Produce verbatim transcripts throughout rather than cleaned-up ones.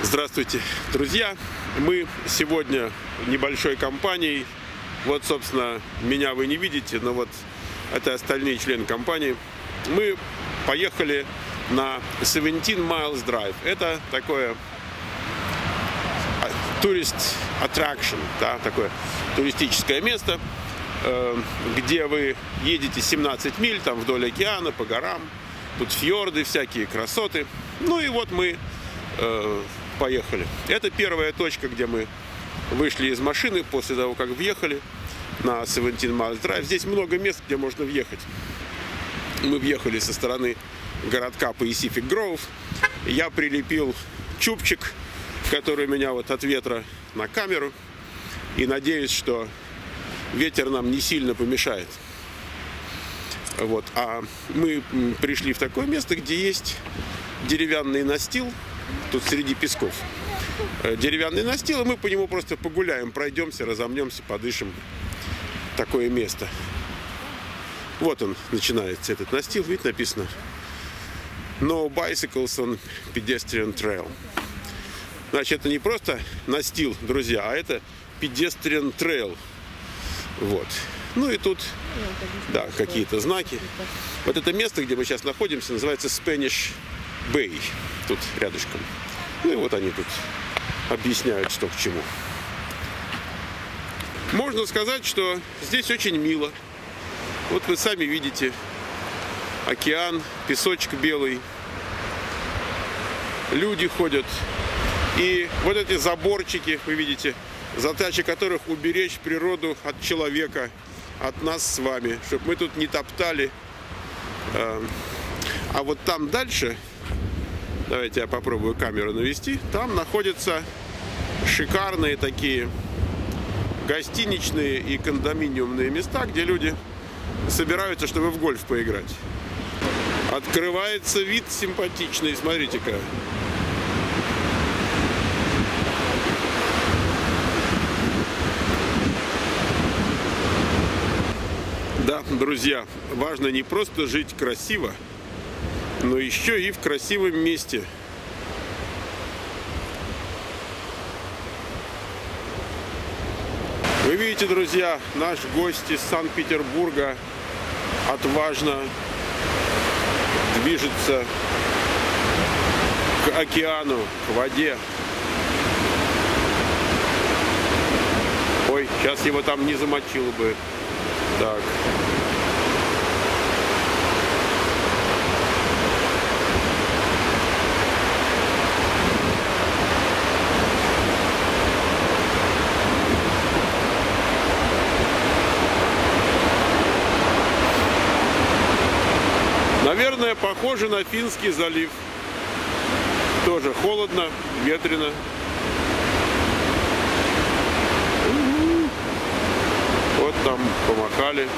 Здравствуйте, друзья! Мы сегодня небольшой компанией. Вот, собственно, меня вы не видите, но вот это остальные члены компании. Мы поехали на семнадцать Miles Drive. Это такое турист attraction, да, такое туристическое место, где вы едете семнадцать миль там вдоль океана, по горам. Тут фьорды, всякие красоты. Ну и вот мы э, поехали. Это первая точка, где мы вышли из машины после того, как въехали на семнадцать Miles Drive. Здесь много мест, где можно въехать. Мы въехали со стороны городка Pacific Grove. Я прилепил чубчик, который меня вот от ветра на камеру. И надеюсь, что ветер нам не сильно помешает. Вот. А мы пришли в такое место, где есть деревянный настил, тут среди песков. Деревянный настил, и мы по нему просто погуляем, пройдемся, разомнемся, подышим. Такое место. Вот он начинается, этот настил, видите, написано No bicycles on pedestrian trail. Значит, это не просто настил, друзья, а это pedestrian trail. Вот. Ну и тут, да, какие-то знаки. Вот это место, где мы сейчас находимся, называется Spanish Bay. Тут рядышком. Ну и вот они тут объясняют, что к чему. Можно сказать, что здесь очень мило. Вот вы сами видите океан, песочек белый. Люди ходят. И вот эти заборчики, вы видите, задача которых уберечь природу от человека, от нас с вами, чтобы мы тут не топтали. А вот там дальше, давайте я попробую камеру навести, там находятся шикарные такие гостиничные и кондоминиумные места, где люди собираются, чтобы в гольф поиграть. Открывается вид симпатичный, смотрите-ка. Да, друзья, важно не просто жить красиво, но еще и в красивом месте. Вы видите, друзья, наш гость из Санкт-Петербурга отважно движется к океану, к воде. Ой, сейчас его там не замочило бы. Так. Наверное, похоже на Финский залив. Тоже холодно, ветрено. Вот там помахали.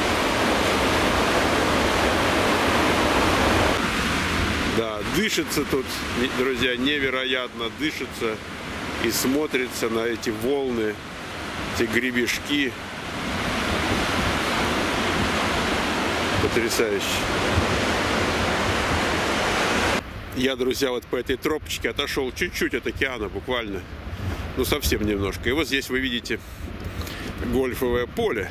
Да, дышится тут, друзья, невероятно дышится и смотрится на эти волны, эти гребешки. Потрясающе. Я, друзья, вот по этой тропочке отошел чуть-чуть от океана, буквально, ну совсем немножко. И вот здесь вы видите гольфовое поле.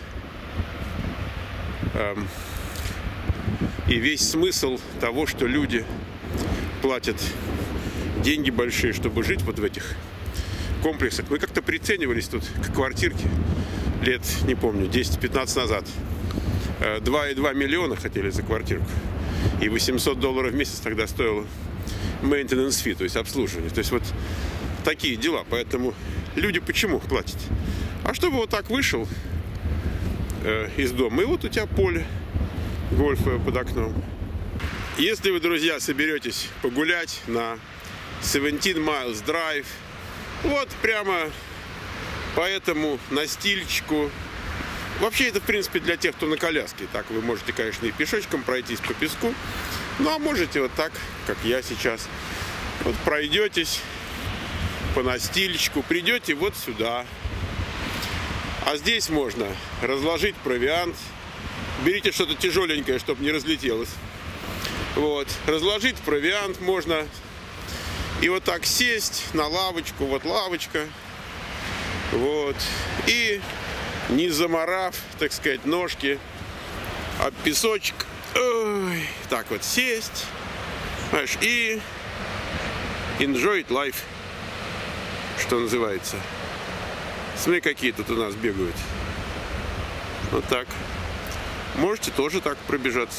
И весь смысл того, что люди платят деньги большие, чтобы жить вот в этих комплексах. Мы как-то приценивались тут к квартирке лет, не помню, десять-пятнадцать назад. два и два миллиона хотели за квартирку. И восемьсот долларов в месяц тогда стоило maintenance fee, то есть обслуживание. То есть вот такие дела. Поэтому люди почему платят? А чтобы вот так вышел э, из дома, и вот у тебя поле гольфовое под окном. Если вы, друзья, соберетесь погулять на семнадцать Miles Drive, вот прямо по этому настильчику. Вообще это, в принципе, для тех, кто на коляске. Так вы можете, конечно, и пешочком пройтись по песку. Ну, а можете вот так, как я сейчас. Вот пройдетесь по настильчику, придете вот сюда. А здесь можно разложить провиант. Берите что-то тяжеленькое, чтобы не разлетелось. Вот. Разложить провиант можно. И вот так сесть на лавочку, вот лавочка, вот, и не заморав, так сказать, ножки об песочек, ой, так вот сесть, знаешь, и enjoy life, что называется. Смотри, какие тут у нас бегают. Вот так. Можете тоже так пробежаться.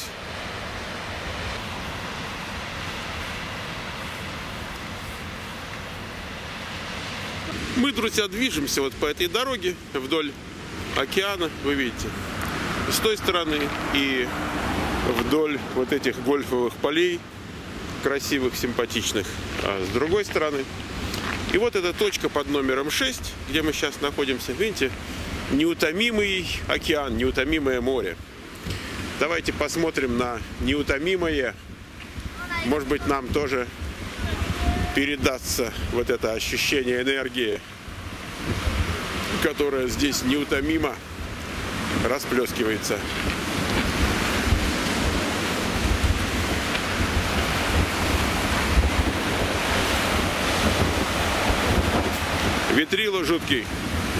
Мы, друзья, движемся вот по этой дороге вдоль океана, вы видите, с той стороны и вдоль вот этих гольфовых полей, красивых, симпатичных, а с другой стороны. И вот эта точка под номером шесть, где мы сейчас находимся, видите, неутомимый океан, неутомимое море. Давайте посмотрим на неутомимое. Может быть, нам тоже передастся вот это ощущение энергии, которая здесь неутомимо расплескивается. Ветрило жуткий.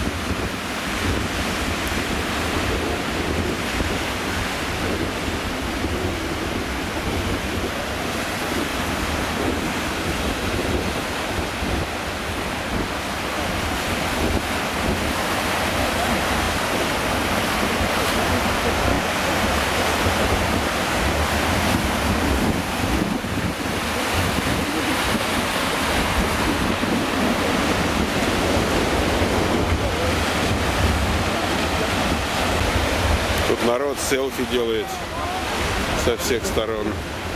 Народ селфи делает со всех сторон.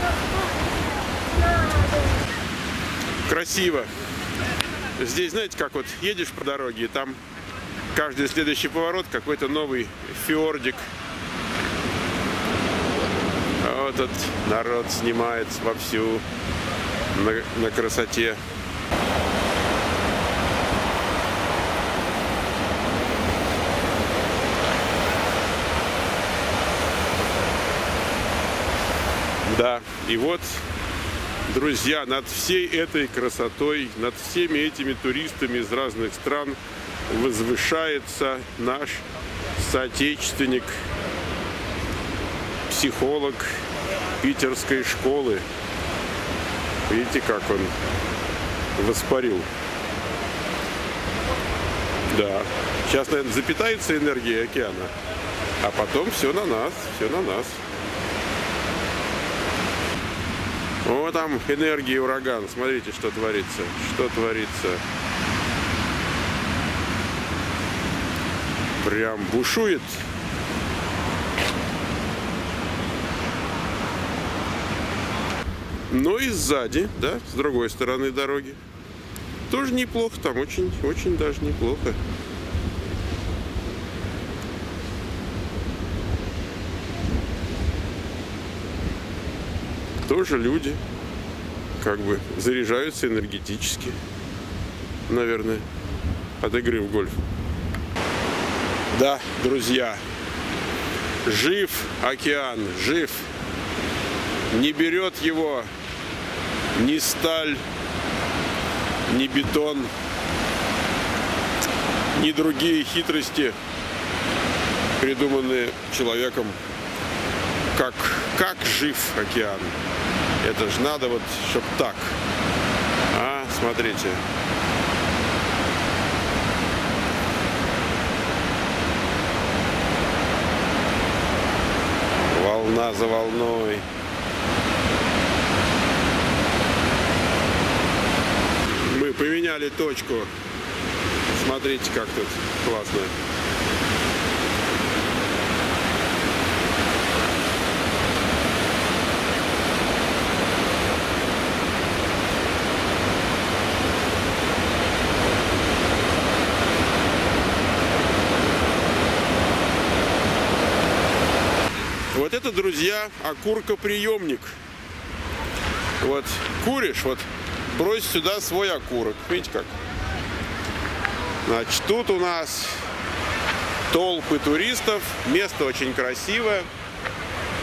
Красиво. Здесь, знаете, как вот едешь по дороге, и там каждый следующий поворот какой-то новый фьордик. А вот этот народ снимает вовсю на, на красоте. Да, и вот, друзья, над всей этой красотой, над всеми этими туристами из разных стран возвышается наш соотечественник, психолог питерской школы. Видите, как он воспарил. Да, сейчас, наверное, запитается энергией океана, а потом все на нас, все на нас. О, там энергия ураган. Смотрите, что творится. Что творится. Прям бушует. Но и сзади, да, с другой стороны дороги. Тоже неплохо. Там очень, очень даже неплохо. Тоже люди как бы заряжаются энергетически, наверное, от игры в гольф. Да, друзья, жив океан, жив. Не берет его ни сталь, ни бетон, ни другие хитрости, придуманные человеком. Как, как жив океан. Это же надо вот, чтоб так. А, смотрите. Волна за волной. Мы поменяли точку. Смотрите, как тут классно. Вот это, друзья, окуркоприемник. Вот куришь, вот брось сюда свой окурок. Видите как? Значит, тут у нас толпы туристов. Место очень красивое.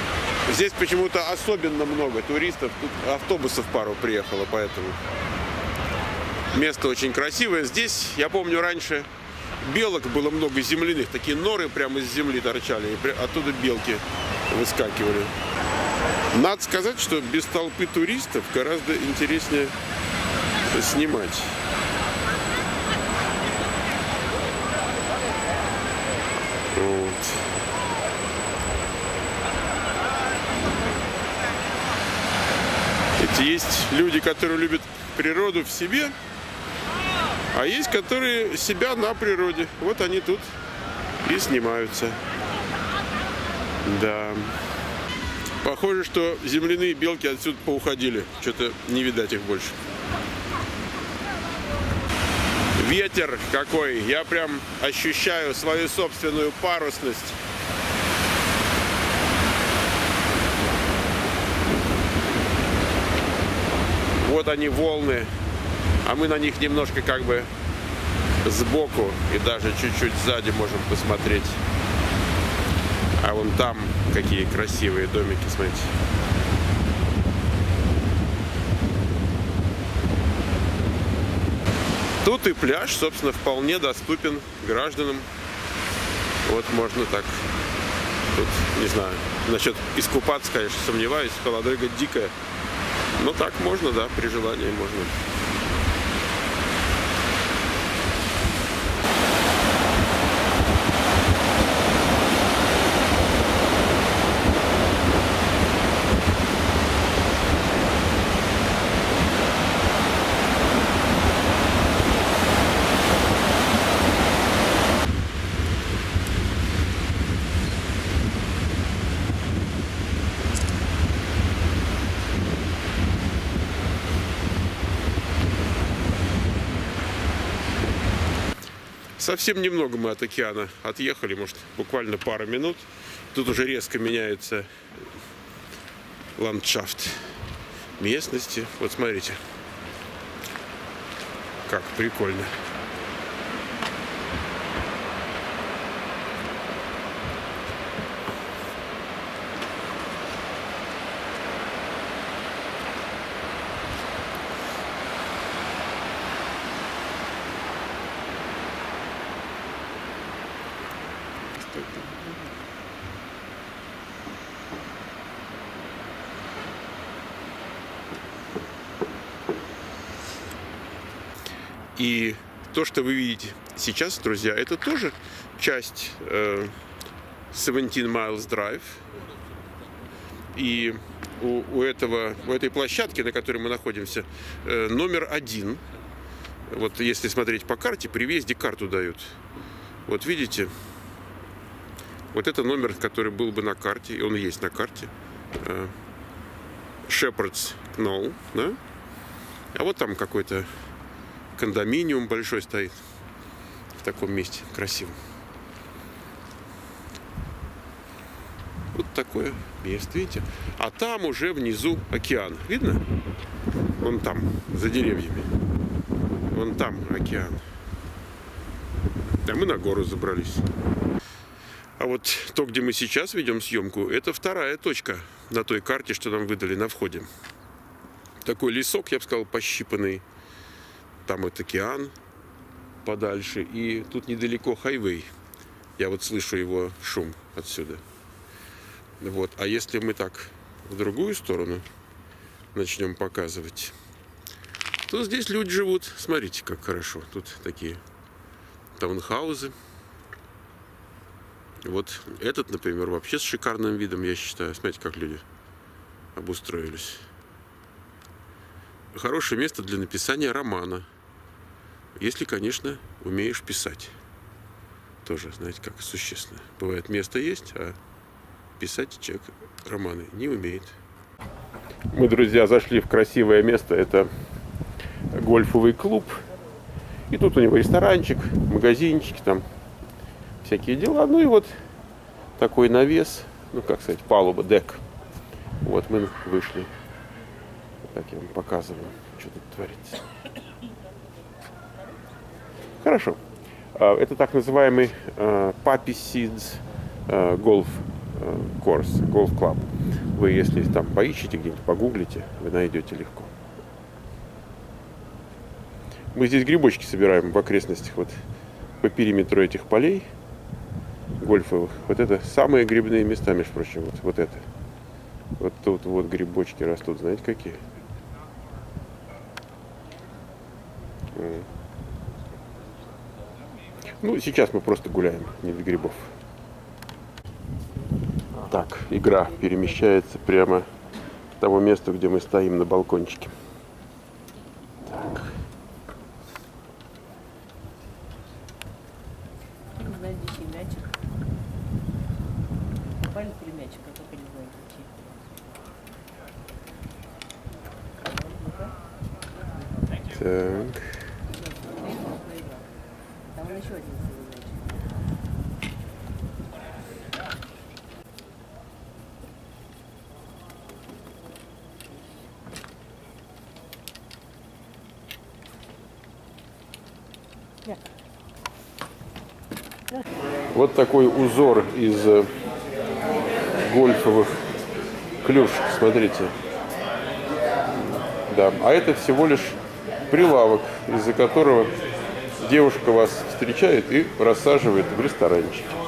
Здесь почему-то особенно много туристов. Тут автобусов пару приехало, поэтому. Место очень красивое. Здесь, я помню, раньше белок было много земляных. Такие норы прямо из земли торчали. И оттуда белки выскакивали. Надо сказать, что без толпы туристов гораздо интереснее снимать. Вот. Ведь есть люди, которые любят природу в себе, а есть, которые себя на природе. Вот они тут и снимаются. Да. Похоже, что земляные белки отсюда поуходили. Что-то не видать их больше. Ветер какой! Я прям ощущаю свою собственную парусность. Вот они, волны, а мы на них немножко как бы сбоку и даже чуть-чуть сзади можем посмотреть. А вон там какие красивые домики, смотрите. Тут и пляж, собственно, вполне доступен гражданам. Вот можно так. Тут, не знаю, насчет искупаться, конечно, сомневаюсь. Холодрыга дикая. Но так можно, да, при желании можно. Совсем немного мы от океана отъехали, может, буквально пару минут. Тут уже резко меняется ландшафт местности. Вот смотрите, как прикольно. И то, что вы видите сейчас, друзья, это тоже часть э, семнадцать Miles Drive. И у, у, этого, у этой площадки, на которой мы находимся, э, номер один. Вот если смотреть по карте, при въезде карту дают. Вот видите, вот это номер, который был бы на карте, и он есть на карте. Э, Shepherd's Knoll, да? А вот там какой-то кондоминиум большой стоит в таком месте красивом. Вот такое место, видите? А там уже внизу океан. Видно? Вон там, за деревьями. Вон там океан. А мы на гору забрались. А вот то, где мы сейчас ведем съемку, это вторая точка на той карте, что нам выдали на входе. Такой лесок, я бы сказал, пощипанный. Там вот океан подальше, и тут недалеко хайвей. Я вот слышу его шум отсюда. Вот. А если мы так в другую сторону начнем показывать, то здесь люди живут. Смотрите, как хорошо. Тут такие таунхаузы. Вот этот, например, вообще с шикарным видом, я считаю. Смотрите, как люди обустроились. Хорошее место для написания романа. Если, конечно, умеешь писать. Тоже, знаете, как существенно. Бывает, место есть, а писать человек романы не умеет. Мы, друзья, зашли в красивое место. Это гольфовый клуб. И тут у него ресторанчик, магазинчики, там всякие дела. Ну и вот такой навес, ну, как сказать, палуба, дек. Вот мы вышли. Так я вам показываю, что тут творится. Хорошо. Это так называемый Poppy Seeds Golf Course, Golf Club. Вы, если там поищите где-нибудь, погуглите, вы найдете легко. Мы здесь грибочки собираем в окрестностях, вот по периметру этих полей гольфовых. Вот это самые грибные места, между прочим, вот, вот это. Вот тут вот грибочки растут, знаете какие? Ну, сейчас мы просто гуляем, не до грибов. Так, игра перемещается прямо к тому месту, где мы стоим на балкончике. Так. Найдите мячик. Попали три мячика, только не знаю какие. Так. Там еще один целый мячик. Вот такой узор из гольфовых клюшек, смотрите. Да, а это всего лишь прилавок, из-за которого девушка вас встречает и рассаживает в ресторанчик.